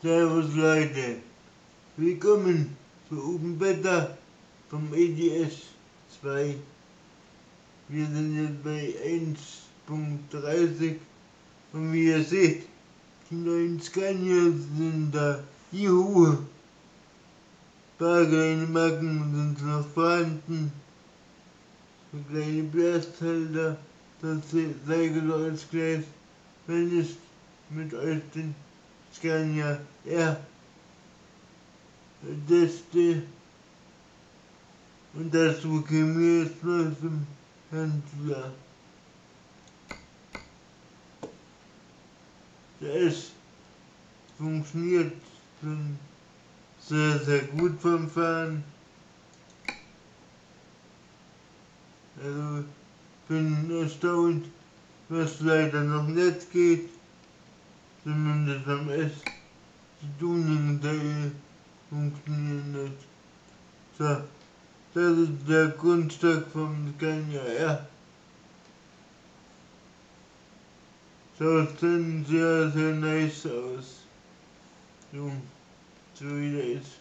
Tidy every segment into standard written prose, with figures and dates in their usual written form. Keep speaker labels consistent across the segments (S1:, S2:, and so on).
S1: Servus Leute, willkommen zu Open Beta vom EDS 2. Wir sind jetzt bei 1.30 und wie ihr seht, die neuen Scania sind da. Juhu! Ein paar kleine Macken sind noch vorhanden. So kleine Blasthalter, das zeige ich euch gleich, wenn es mit euch den Scania R teste. Und dazu kämen wir jetzt mal zum Händler. Das funktioniert schon sehr, sehr gut vom Fahren. Also bin erstaunt, was leider noch nicht geht. Zumindest am S. Die Tuning-Teile funktionieren nicht. So, das ist der Grundstock vom Scania R. Schaut dann sehr, sehr nice aus. So wie der ist.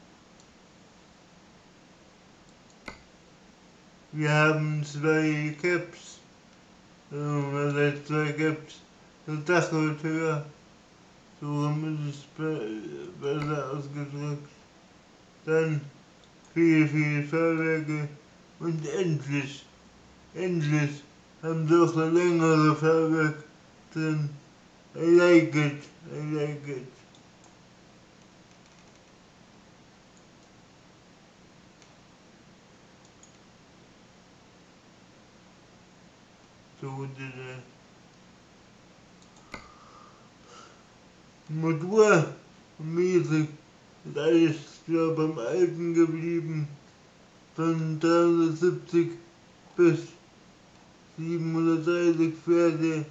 S1: Wir haben zwei Caps. Was heißt zwei Caps? Das Dach wird höher. So rum ist es besser ausgedrückt. Dann viel Fahrwerke und endlich haben sie auch ein längere Fahrwerk drin. I like it. So der Motor mäßig ist alles beim Alten geblieben. Von 370 bis 730 Pferde.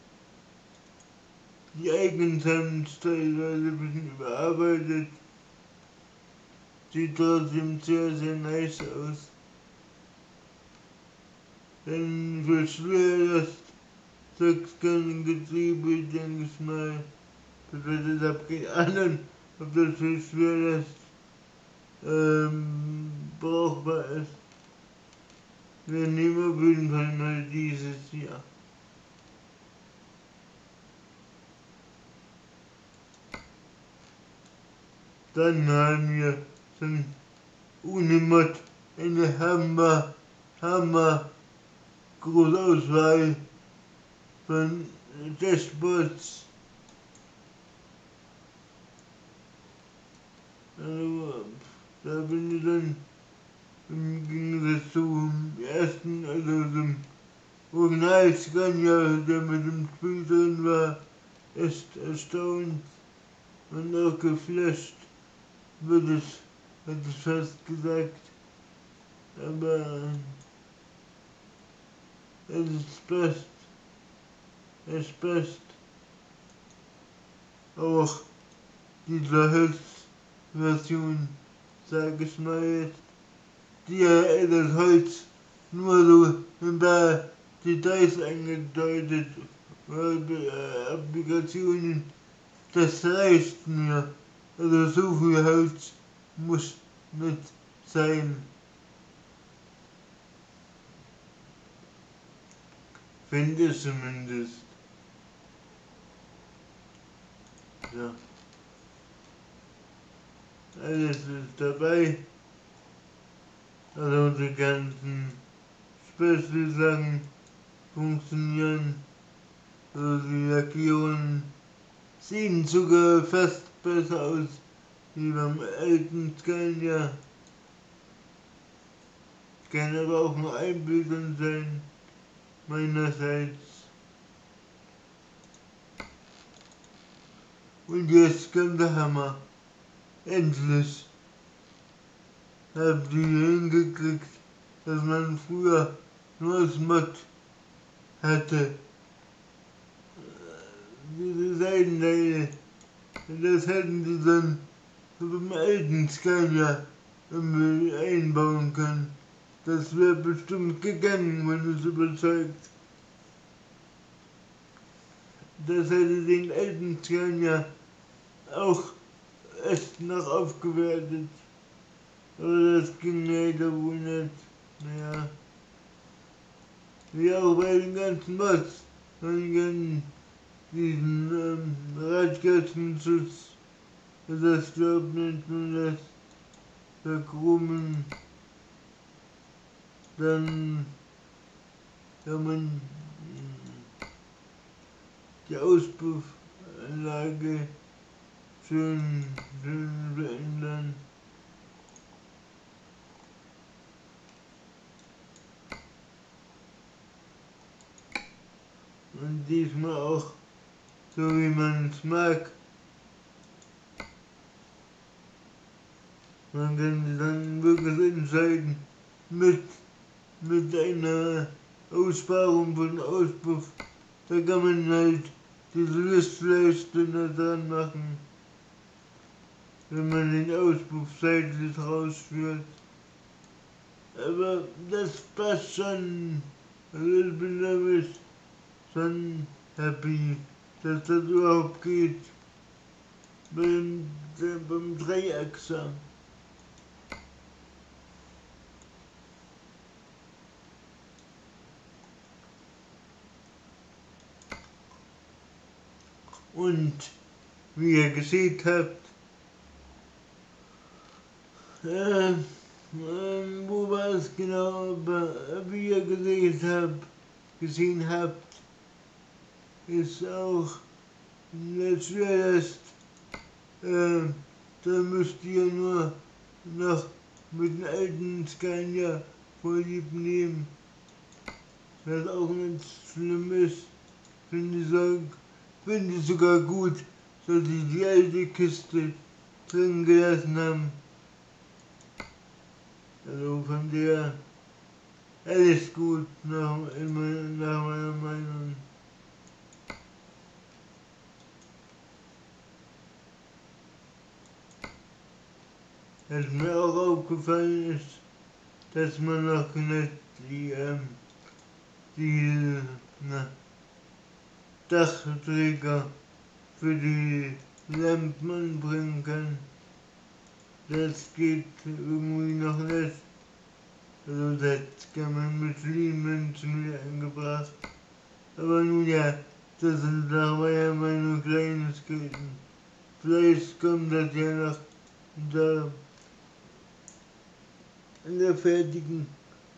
S1: Die Eigenschaften teilweise ein bisschen überarbeitet. Sieht trotzdem sehr, sehr nice aus. Dann für Schwerlast 6-Gang-Getriebe, denke ich mal. Ich habe keine Ahnung, ob das für Schwerlast brauchbar ist. Wir nehmen auf jeden Fall mal dieses hier. Dann haben wir schon ohne Mod eine Hammer große Auswahl von Dashboards. Also, da bin ich dann im Gegensatz zum ersten, also zum Original Scania, der mit dem Spiel drin war, echt erstaunt und auch geflasht, hätte ich fast gesagt. Aber es passt auch diese Holzversion, sag ich mal jetzt, die das Holz nur so ein paar Details angedeutet, Applikationen, das reicht mir. Also so viel Holz muss nicht sein. Finde ich zumindest. Ja. Alles ist dabei. Also die ganzen Special-Sachen funktionieren. Also die Lackierungen sehen sogar fast besser aus wie beim alten Scania. Kann aber auch nur Einbildung sein, meinerseits. Und jetzt kommt der Hammer. Endlich haben die hingekriegt, dass man früher nur als Mod hatte. Diese Seitenteile, das hätten sie dann beim alten Scania einbauen können. Das wäre bestimmt gegangen, wenn es überzeugt. Das hätte den alten Scania auch erst noch aufgewertet. Aber das ging leider wohl nicht. Naja. Wie auch bei den ganzen Mods. Und diesen Radkastenschutz. Das glaubt nicht nur das Verkrummen. Dann kann man die Auspuffanlage schön verändern. Und diesmal auch so wie man es mag. Man kann dann wirklich entscheiden mit einer Aussparung von Auspuff. Da kann man halt diese Lüftleiste dran machen, wenn man den Auspuff seitlich rausführt. Aber das passt schon. Also ich bin damit schon happy, dass das überhaupt geht. Beim Dreiachser. Und wie ihr gesehen habt, wo war es genau, aber wie ihr gesehen habt, ist auch nicht schwerst. Da müsst ihr nur noch mit dem alten Scania Vorlieb nehmen, was auch nicht schlimm ist. Finde ich sogar gut, dass sie die alte Kiste drin gelassen haben. Also von der alles gut nach meiner Meinung. Was mir auch aufgefallen ist, dass man noch nicht die Dachträger für die Lampen anbringen kann. Das geht irgendwie noch nicht. Also das kann man mit Siemens mir angebracht. Aber nun ja, das sind dabei immer nur Kleinigkeiten. Vielleicht kommt das ja noch da in der fertigen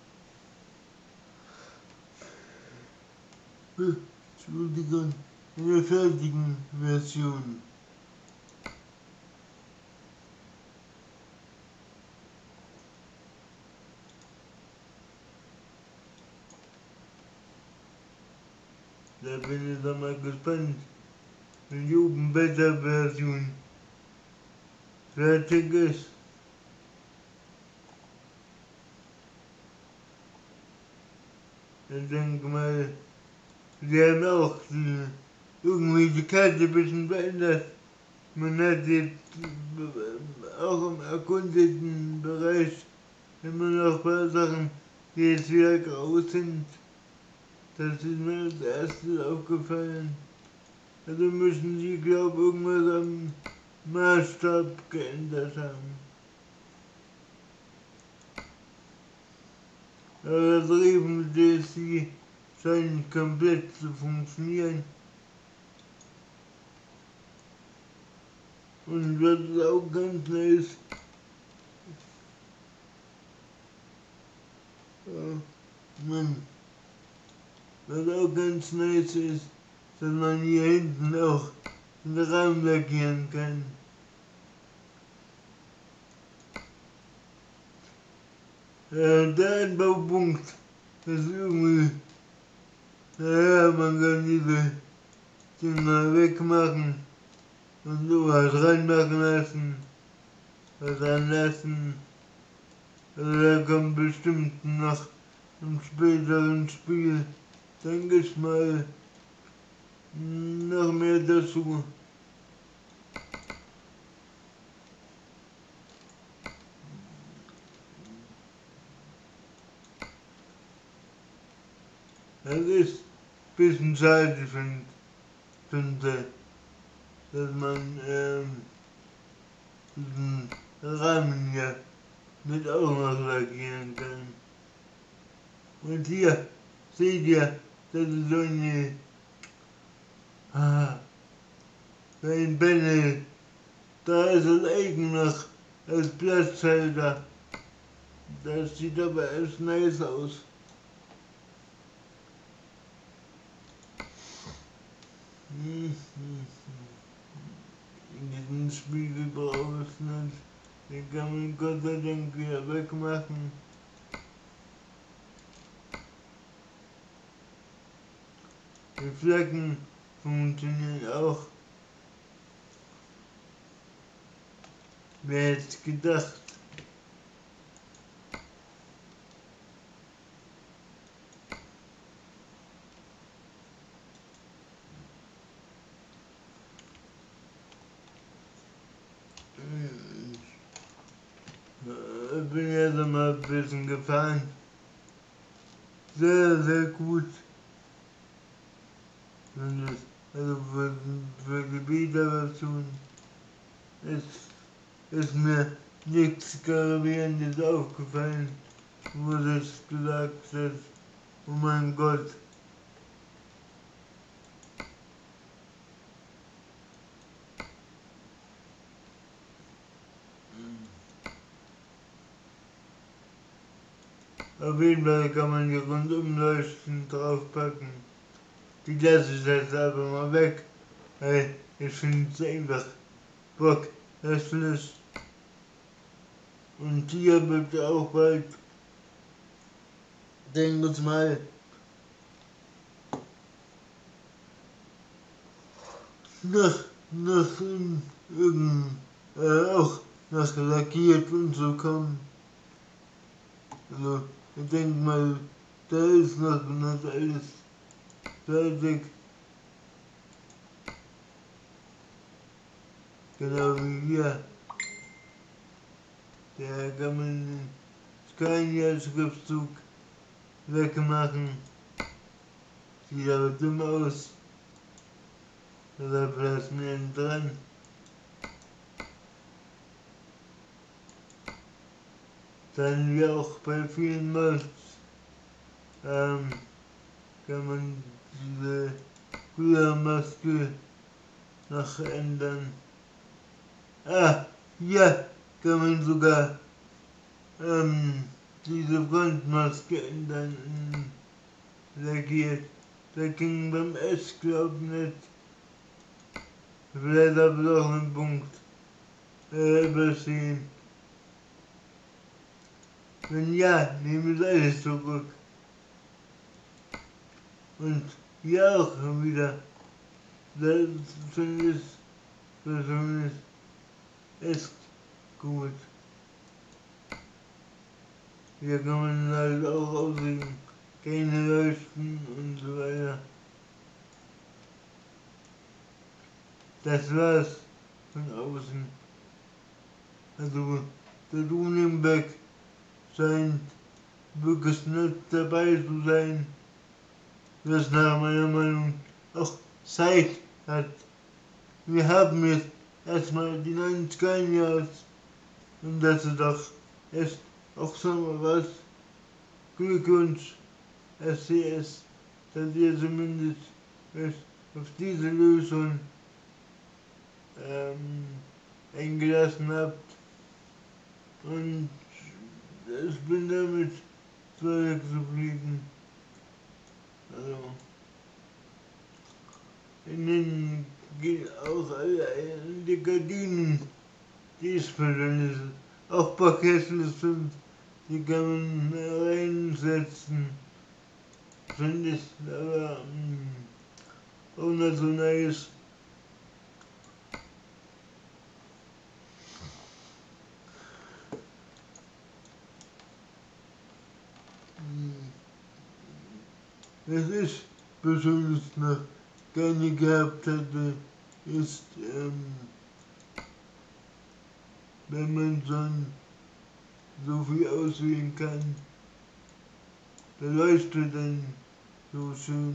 S1: Entschuldigung, in der fertigen Version. Da bin ich dann mal gespannt, wenn die Open Beta Version fertig ist. Ich denke mal, sie haben auch irgendwie die Karte ein bisschen verändert. Man hat jetzt auch im erkundeten Bereich immer noch ein paar Sachen, die jetzt wieder grau sind. Das ist mir als erstes aufgefallen. Also müssen sie, glaube ich, irgendwas am Maßstab geändert haben. Aber das Leben DSC scheint komplett zu funktionieren. Und was auch ganz nice ist, was auch ganz nice ist, dass man hier hinten auch den Rahmen lackieren kann. Der Anbaupunkt ist irgendwie, naja, man kann diese Dinger wegmachen und sowas reinmachen lassen, was anlassen. Also da kommt bestimmt noch im späteren Spiel, denke ich mal, noch mehr dazu. Das ist ein bisschen schade, finde, dass man, diesen Rahmen hier mit auch noch lackieren kann. Und hier seht ihr, das ist so ein Panel. Da ist das Ecken noch als Platzhalter. Das sieht aber echt nice aus. Diesen Spiegel brauche ich nicht. Den kann man Gott sei Dank wieder wegmachen. Die Flecken funktionieren auch. Wer hätte gedacht? Ich bin jetzt mal ein bisschen gefahren. Sehr, sehr gut. Also für die Beta-Version ist mir nichts Gravierendes aufgefallen, wo das gesagt hast, oh mein Gott. Auf jeden Fall kann man die Rundumleuchten draufpacken. Die lasse ich jetzt aber mal weg, weil ich finde es einfach Bock, hässlich. Und hier wird auch bald, denke ich mal, nach auch nach lackiert und so kommen. Also, ich denke mal, da ist noch nicht alles fertig. Genau wie hier. Da kann man den Scania-Schriftzug wegmachen. Sieht aber dumm aus. Da bleibt mir dran. Dann wie auch bei vielen Mods kann man diese Maske noch ändern. Hier kann man sogar diese Frontmaske ändern in lackiert. Das ging beim S glaub nicht. Vielleicht habe ich auch einen Punkt übersehen. Wenn ja, nehme ich alles zurück. Und hier auch wieder. Das finde ich persönlich echt gut. Hier kann man halt auch auswählen, keine Leuchten und so weiter. Das war's von außen. Also der Unenbeck scheint wirklich nicht dabei zu sein, was nach meiner Meinung auch Zeit hat. Wir haben jetzt erstmal die neuen Scanias und das ist doch echt auch schon mal was. Glückwunsch SCS, dass ihr zumindest auf diese Lösung eingelassen habt. Und ich bin damit völlig zufrieden. Also, innen gehen auch alle die Gardinen, die ich persönlich auch parketlos sind, die kann man reinsetzen. Finde ich aber auch nicht so nice. Was ich persönlich noch gerne gehabt hätte, ist, wenn man schon so viel auswählen kann, beleuchtet dann so schön.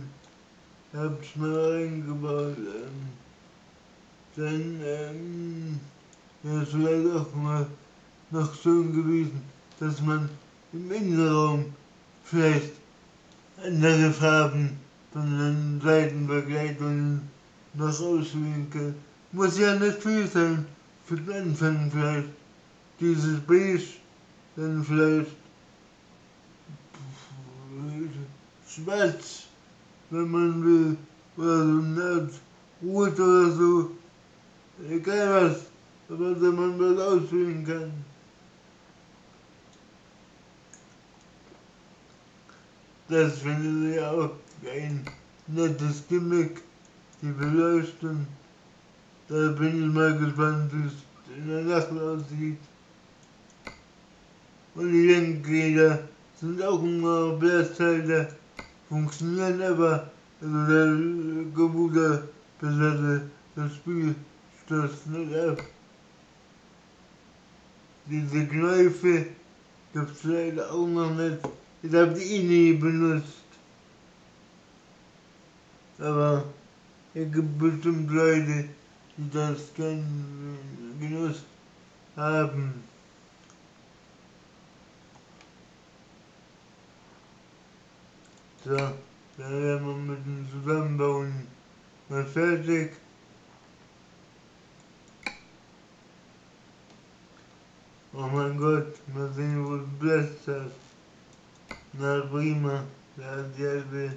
S1: Hab's mal eingebaut. Dann wäre es vielleicht auch mal noch schön gewesen, dass man im Innenraum vielleicht andere Farben von den Seitenbegleitungen noch auswählen kann. Muss ja nicht viel sein, für den Anfang vielleicht dieses Beige, dann vielleicht schwarz, wenn man will, oder so eine Art Rot oder so, egal was, aber dass man was auswählen kann. Das finde ich auch ein nettes Gimmick, die Beleuchtung. Da bin ich mal gespannt, wie es in der Nacht aussieht. Und die Lenkräder sind auch immer Blästeile, funktionieren aber, also der Computerbesatzte, das Spiel stürzt nicht ab. Diese Knöpfe gibt es leider auch noch nicht. Ich habe die nie benutzt. Aber es gibt bestimmt Leute, die das keinen Genuss haben. So, dann werden wir mit dem Zusammenbauen mal fertig. Oh mein Gott, mal sehen, wo es blästert. Na prima, da hat die halbe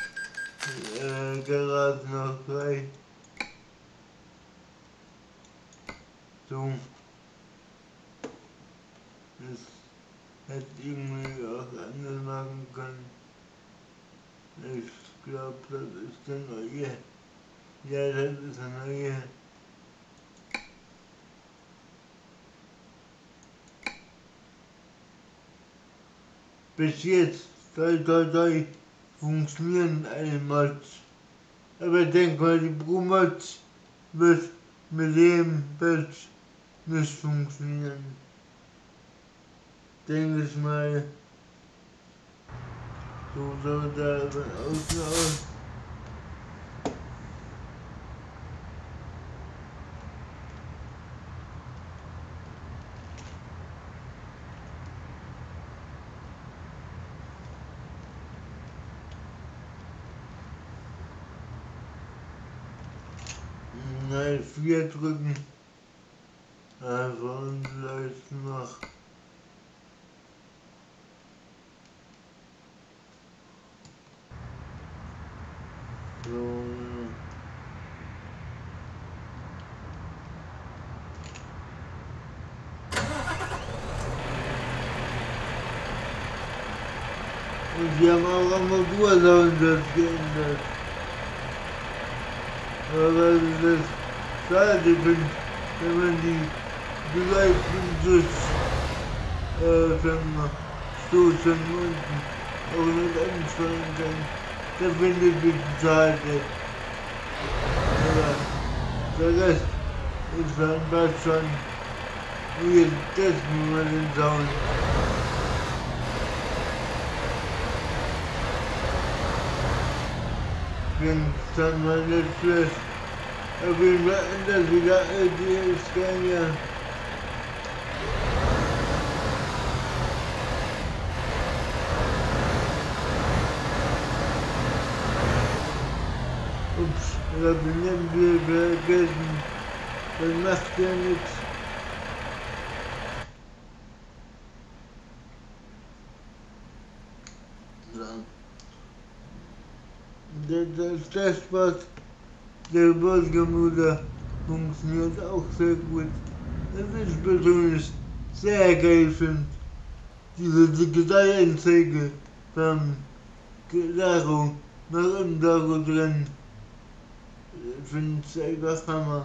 S1: Garage noch frei. So, das hätte irgendwie auch anders machen können. Ich glaube, das ist der neue. Ja, das ist der neue. Bis jetzt, funktionieren alle Mods. Aber ich denke mal, die Pro-Mods wird mit dem Patch nicht funktionieren. Denke ich mal, so soll da aussehen. Nein, 4 drücken. Einfach und vielleicht noch. So. Und wir haben auch Armatursound geändert. Aber weil ich das schade finde, wenn man die Beleuchtung durch Stoßen unten auch nicht ansteuern kann. Das finde ich schade. Aber der Rest ist dann bald schon. Und jetzt testen wir den Sound. Wenn es dann mal nicht schlecht. Auf jeden Fall ändert wieder die Scania. Ups, ich habe den Nebel vergessen. Das macht ja nichts. Das Dashboard der Bordcomputer funktioniert auch sehr gut. Das ist persönlich sehr geil finde. Diese Digitalanzeige beim Dago noch im Dago drin. Ich finde es einfach Hammer.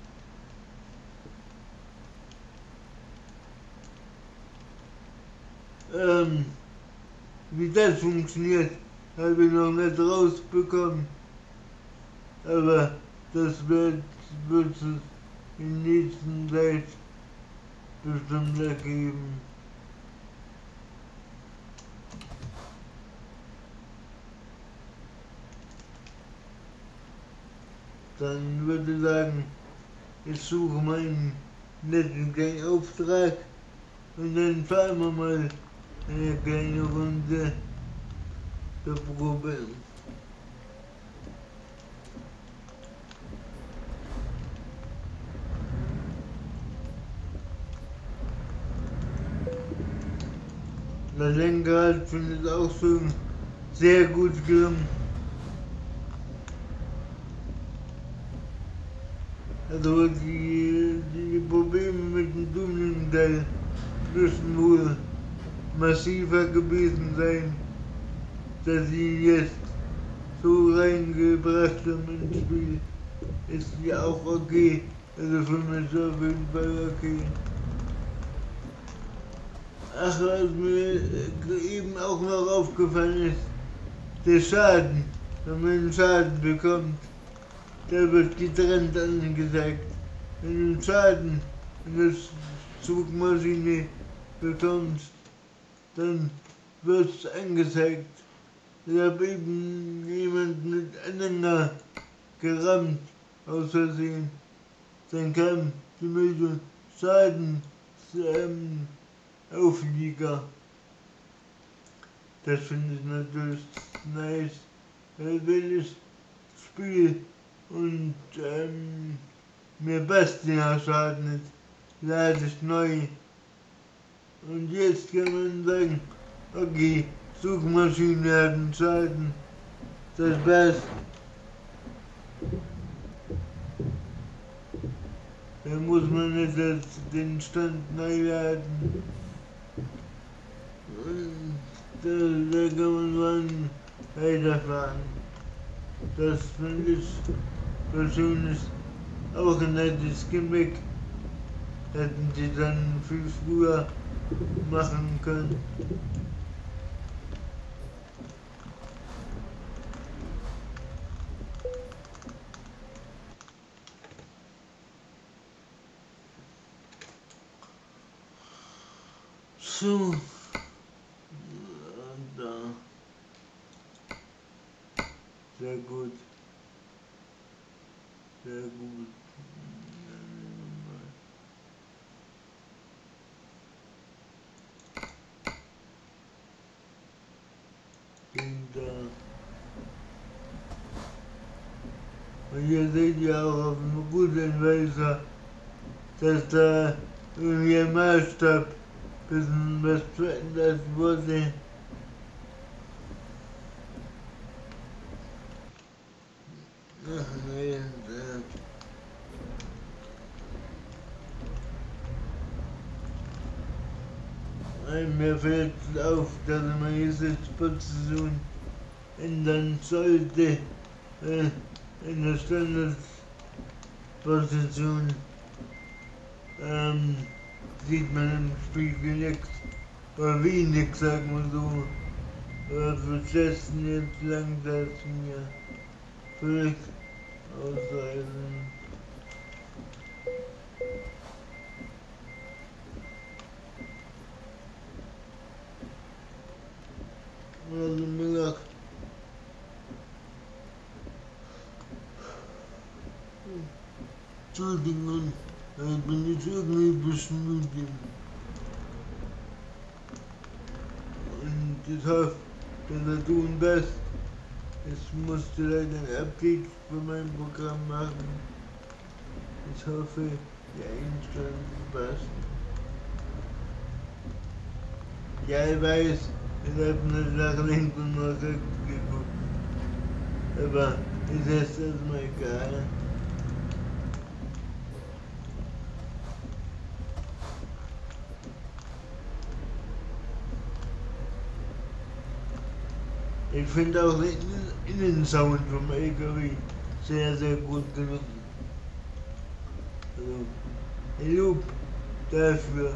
S1: Wie das funktioniert, habe ich noch nicht rausbekommen. Aber das wird es in nächster Zeit bestimmt ergeben. Dann würde ich sagen, ich suche meinen netten kleinen Auftrag und dann fahren wir mal eine kleine Runde zur Probe. Das Lenkrad findet auch schon sehr gut gelungen. Also die Probleme mit dem Tuning-Teil müssen wohl massiver gewesen sein, dass sie jetzt so reingebracht haben ins Spiel. Ist ja auch okay, also für mich auf jeden Fall okay. Ach, was mir eben auch noch aufgefallen ist, der Schaden, wenn man einen Schaden bekommt, der wird getrennt angezeigt. Wenn du einen Schaden in der Zugmaschine bekommst, dann wird es angezeigt. Ich habe eben jemand miteinander gerammt, aus Versehen. Dann kam die Meldung Schaden Auflieger. Das finde ich natürlich nice, wenn das Spiel und mir passt der Schaden nicht, lade ich neu. Und jetzt kann man sagen, okay, Suchmaschine hat einen Schaden, das passt. Da muss man nicht den Stand neu laden. Und da kann man dann weiterfahren. Das finde ich persönlich auch ein nettes Gimmick. Hätten sie dann viel früher machen können. So, da. Sehr gut. Sehr gut. Da. Und hier seht ihr auch auf dem Routenweiser, dass da irgendwie ein Maßstab bisschen was verändert wurde. Ach nee, mir fällt auf, dass man diese Position ändern sollte. In der Standardposition sieht man im Spiegel nichts, oder wenig, sagen wir so. Aber für Testen jetzt lang das mir völlig ausreichen. Also mir gedacht, Entschuldigung, ich bin jetzt irgendwie ein bisschen müde. Und ich hoffe, dass er tun das. Ich musste leider ein Update für mein Programm machen. Ich hoffe, die Einstellung passt. Ja, ich weiß, ich habe nicht nach links und nach rechts geguckt. Aber ist jetzt erstmal egal. Ich finde auch den Innensound vom LKW sehr, sehr gut gelungen. Also, ein Lob dafür.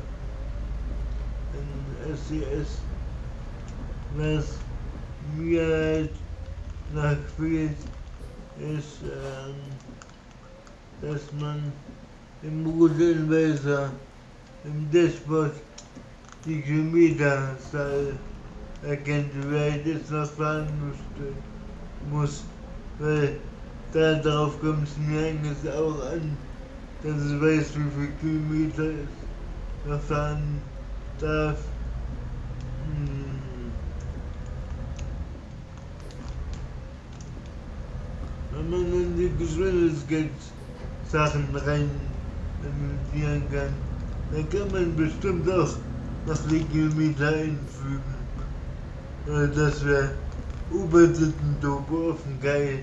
S1: Ein SCS, was mir halt noch fehlt, ist, dass man im Routenweiser, im Dashboard die Kilometerzahl erkennt, wie weit es noch fahren muss, weil darauf kommt es mir eigentlich auch an, dass ich weiß, wie viel Kilometer ich noch fahren darf. Wenn man in die Geschwindigkeitssachen rein investieren kann, dann kann man bestimmt auch noch die Kilometer einfügen. Das wäre Obersitzen-Turbo offen geil.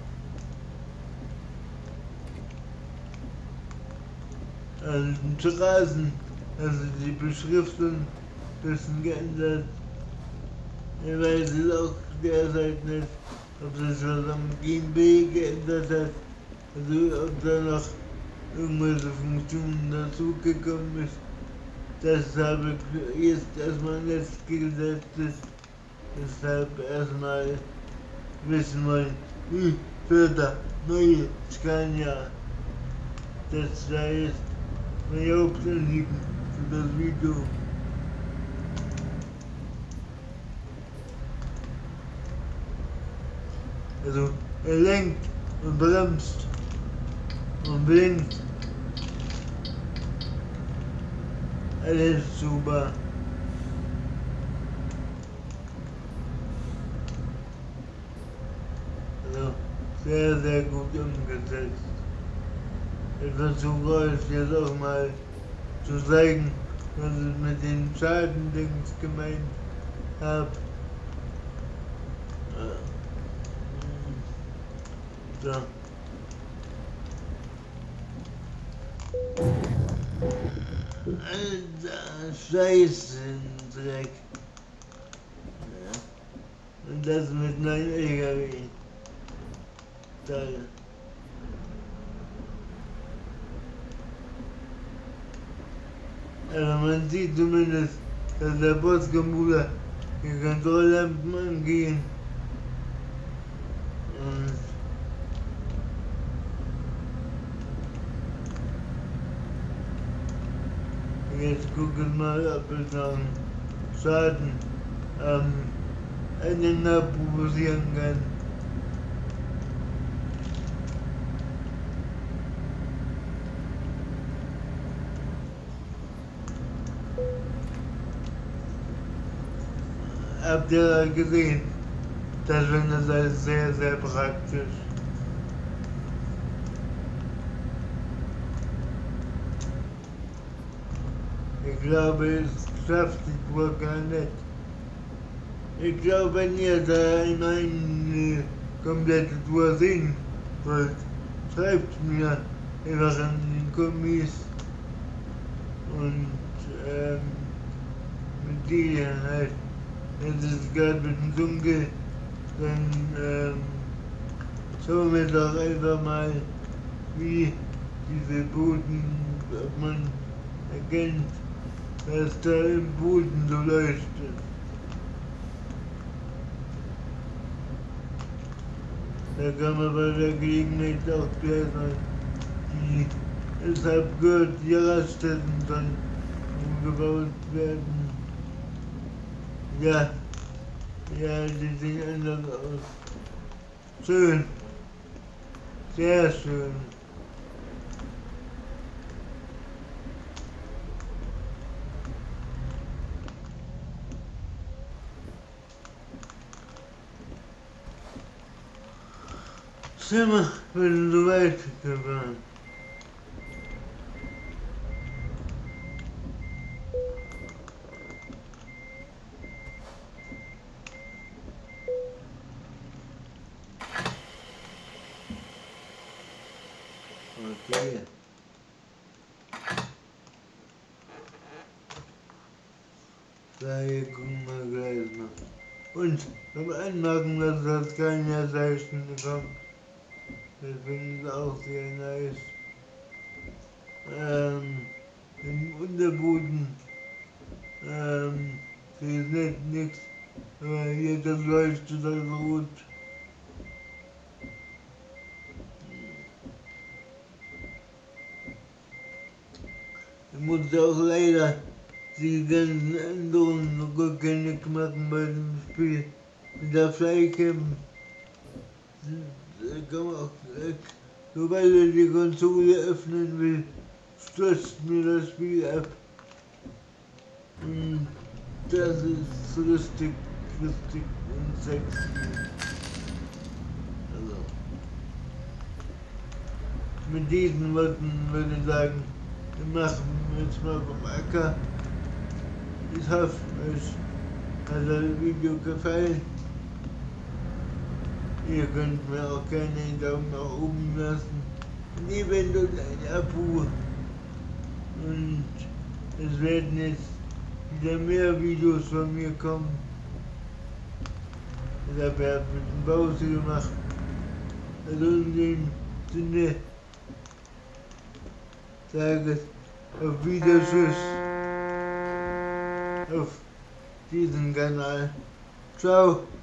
S1: Also die Straßen, also die Beschriftung ein bisschen geändert. Ich weiß es auch derzeit nicht, ob das was am GMB geändert hat, also ob da noch irgendwelche Funktionen dazugekommen ist. Das habe ich jetzt erstmal nicht gesetzt, deshalb erstmal wissen wollen, wie für der neue Scania. Das da ist mein Hauptanliegen für das Video. Also er lenkt und bremst und blinkt. Alles super. Also sehr, sehr gut umgesetzt. Ich versuche euch jetzt auch mal zu zeigen, was ich mit den Schadendings gemeint habe. So. Alter, Scheißendreck. Ja. Und das mit meinem LKW. Toll. Also man sieht zumindest, dass der Boscomputer die Kontrolllampen angehen. Und jetzt gucken wir mal, ob es noch einen Schaden am Ende provozieren kann. Habt ihr gesehen? Das finde ich als sehr, sehr praktisch. Ich glaube, es schafft sich wohl gar nicht. Ich glaube, wenn ihr da eine komplette Tour sehen wollt, schreibt mir einfach an den Kommis und mit dir halt. Es ist gerade ein bisschen dunkel, dann schauen wir doch einfach mal, wie diese Boden, ob man erkennt, was da im Boden so leuchtet. Da kann man bei der Gelegenheit auch gleich mal die, deshalb gehört, die Raststätten dann umgebaut werden. Ja, ja, die sehen anders aus. Schön, sehr schön. Sind wir so weit gefahren. Okay. Da hier gucken wir gleich mal. Und beim Anmerken, dass das keine Zeichen bekommt. Das finde ich auch sehr nice. Im Unterboden sehe ich nichts, aber hier das leuchtet das rot. Ich musste auch leider die ganzen Änderungen rückgängig machen bei dem Spiel mit der Flycam. Da kann man auch Sobald er die Konsole öffnen will, stürzt mir das Spiel ab. Und das ist lustig und sexy. Also, mit diesen Worten würde ich sagen, wir machen jetzt mal vom Acker. Ich hoffe, euch hat das Video gefallen. Ihr könnt mir auch gerne einen Daumen nach oben lassen und eventuell ein Abo. Und es werden jetzt wieder mehr Videos von mir kommen. Ich habe ja ein bisschen Pause gemacht. Also in dem Sinne sage ich auf Wiedersehen auf diesem Kanal. Ciao!